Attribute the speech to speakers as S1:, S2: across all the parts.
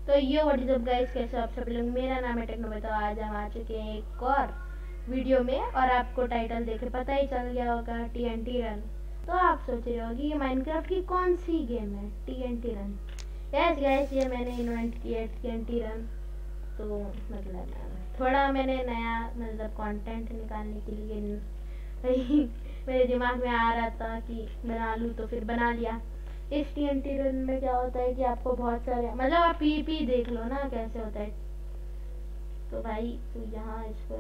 S1: तो ये what is up guys, कैसे आप सब लोग। मेरा नाम है टेक्नो। तो आज हम आ चुके हैं एक और वीडियो में, और आपको टाइटल देख के पता ही चल गया होगा, TNT रन। तो आप सोच रहे होगी ये माइनक्राफ्ट की कौन सी गेम है TNT रन। यस गाइस, ये मैंने इन्वेंट किया है TNT रन। तो मतलब थोड़ा मैंने नया मतलब कंटेंट निकालने के लिए मेरे दिमाग में आ रहा था कि बना लूँ, तो फिर बना लिया। इस TNT रन में क्या होता है कि आपको बहुत सारे मतलब आप PvP देख लो ना कैसे होता है। तो भाई तू यहाँ इसको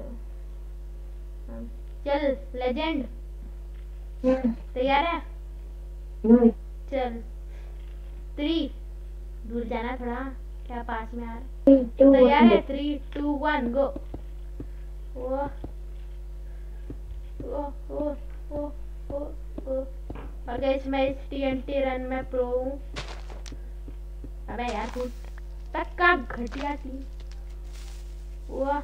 S1: चल लेजेंड, तैयार है? चल 3, दूर जाना थोड़ा, क्या पास में आ रहा। तैयार है? 3 2 1 गो। ओ ओ ओ ओ ओ ओ। और गाइस मैं इस TNT रन में प्रो हूँ। अबे यार तू पक्का घटिया थी। वो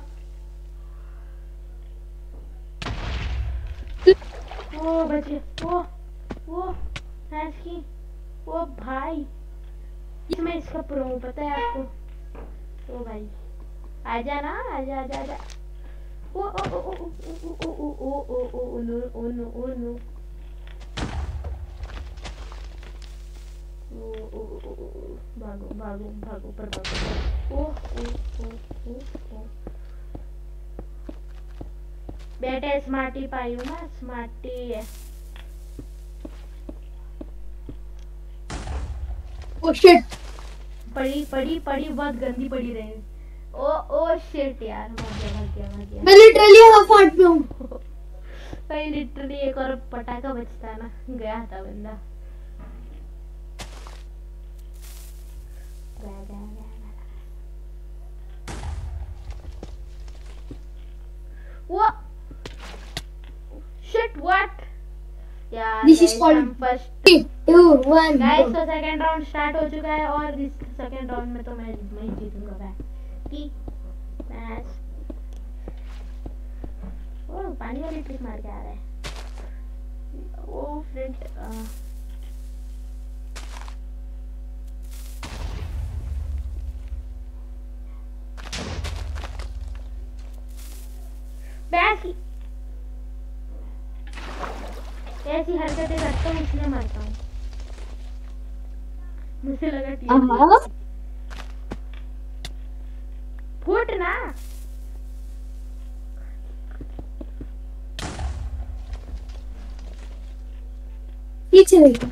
S1: बचे वो की वो भाई, मैं इसका प्रो हूँ, पता है आपको? तो भाई आजा ना, आजा आजा आजा। ओ ओ ओ ओ ओ ओ ओ ओ ओ नो ओ नो ओ नो भागो भागो भागो पर भागो। ओ ओ ओ ओ ओ। बेटे स्मार्टी पाई हूँ ना, स्मार्टी है।
S2: ओ शिट,
S1: पड़ी पड़ी पड़ी, बहुत गंदी पड़ी रही। ओ ओ शिट यार, मर गया।
S2: मैं लिटरली हाफ हार्ट में हूँ।
S1: भाई लिटरली एक और पटाखा बचता ना, गया था बंदा। गया। वो शिट व्हाट यार।
S2: दिस इज
S1: गाइस
S2: कॉल्ड
S1: हम फर्स्ट
S2: 3 2 1
S1: गाइस, तो सेकंड राउंड स्टार्ट हो चुका है, और इस सेकंड राउंड में तो मैं ही जीतूंगा भाई। मैच ओ पानी वाली ट्रिक मार के आ रहा है वो फ्रेंड। बैक ऐसी हरकतें करता हूँ इसलिए मरता हूँ। मुझे लगा TNT फुट ना।
S2: पीछे देखो।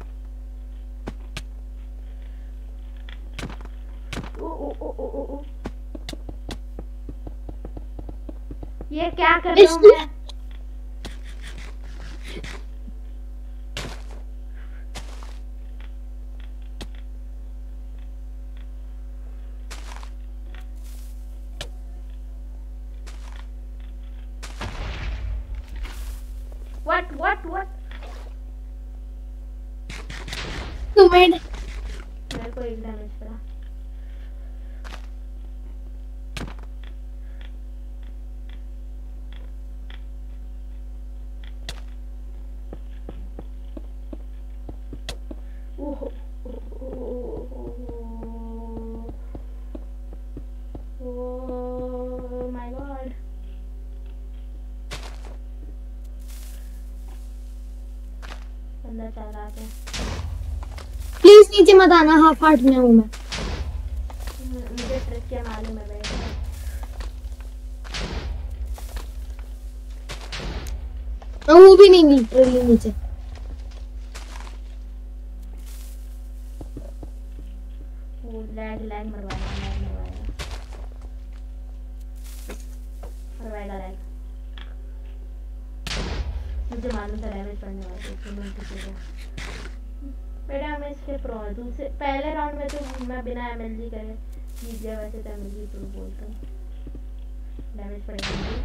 S1: ओ ये क्या कर रहा हूँ मैं? What?
S2: तुम्हें
S1: मेरे को एक डैमेज पड़ा। Oh my god. बंदा चल रहा है।
S2: प्लीज नीचे मत आना, हाफ हार्ट में हूँ मैं।
S1: मुझे ट्रिक क्या मालूम है भाई।
S2: वो भी नहीं लिटरली नीचे।
S1: लैग मरवाएगा लैग। मुझे मालूम था डैमेज पड़ने वाला है। बेटा मैं इसके प्रो हूँ। दूसरे पहले राउंड में तो मैं बिना MLG करे जीत गया, वैसे तो MLG प्रो बोलता हूँ। डैमेज पड़ेगा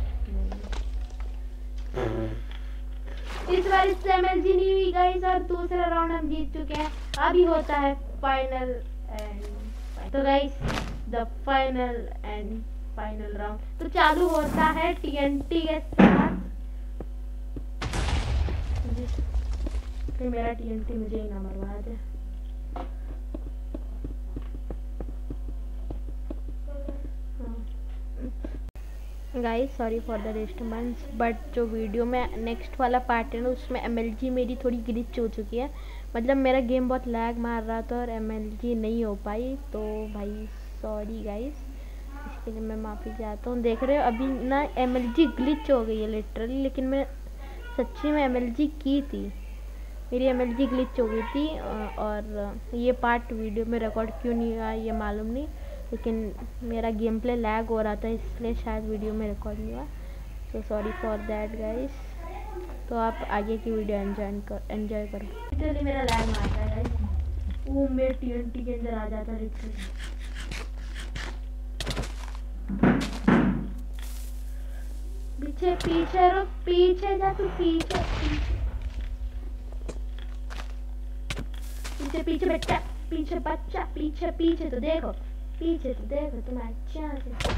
S1: इस बार इससे MLG नहीं हुई गाइस, और दूसरा राउंड हम जीत चुके हैं। अभी होता है फाइनल एंड, तो गाइस द फाइनल राउंड तो चालू होता है TNT के साथ। मेरा TNT मुझे ही ना मरवा दे। Guys sorry for the disturbance, but जो वीडियो में नेक्स्ट वाला पार्ट है ना उसमें MLG मेरी थोड़ी ग्लिच हो चुकी है। मतलब मेरा गेम बहुत लैग मार रहा था और MLG नहीं हो पाई, तो भाई सॉरी गाइस, इसके लिए मैं माफ़ी चाहता हूँ। देख रहे हो अभी ना MLG ग्लिच हो गई है लिटरली, लेकिन मैं सच्ची में MLG की थी, मेरी MLG ग्लिच हो गई थी। और ये पार्ट वीडियो में रिकॉर्ड क्यों नहीं हुआ ये मालूम नहीं, लेकिन मेरा गेम प्ले लैग हो रहा था इसलिए शायद वीडियो में रिकॉर्ड नहीं हुआ। So sorry for that guys. तो आप आगे की वीडियो एंजॉय करो। लिटरली मेरा लैग मारता है गाइस, वो मेरे TNT के अंदर आ जाता है लिटरली। पीछे पीछे रुक, पीछे जा तू, पीछे पीछे पीछे बच्चा, पीछे बच्चा, पीछे पीछे तो देखो, पीछे तो देखो तुम अच्छा से।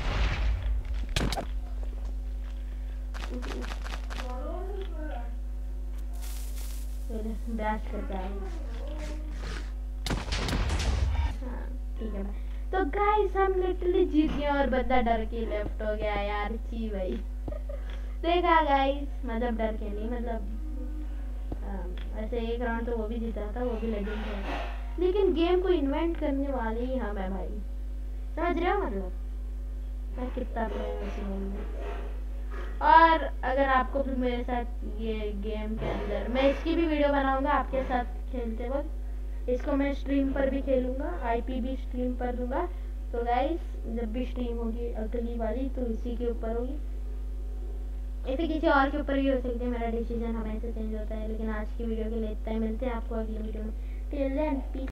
S1: बैठ करता है। हाँ ठीक है। तो गाइस हम लिटरली जीत गए और बंदा डर के लेफ्ट हो गया यार। ची भाई देखा गाइस, मतलब डर के नहीं, मतलब ऐसे एक राउंड तो वो भी जीता था, वो भी लेजेंड है, लेकिन गेम को इन्वेंट करने वाले ही हम है भाई, समझ रहे हो? मतलब मैं कितना और अगर आपको भी मेरे साथ ये गेम के अंदर, मैं इसकी भी वीडियो बनाऊंगा आपके साथ खेलते वक्त, इसको मैं स्ट्रीम पर भी खेलूंगा, IP भी स्ट्रीम पर दूंगा। तो गाइस जब भी स्ट्रीम होगी अगली वाली तो इसी के ऊपर होगी, या फिर किसी और के ऊपर भी हो सकती है, मेरा डिसीजन हमेशा चेंज होता है। लेकिन आज की वीडियो के लिए इतना ही, मिलते हैं आपको अगली वीडियो में। Till then piece.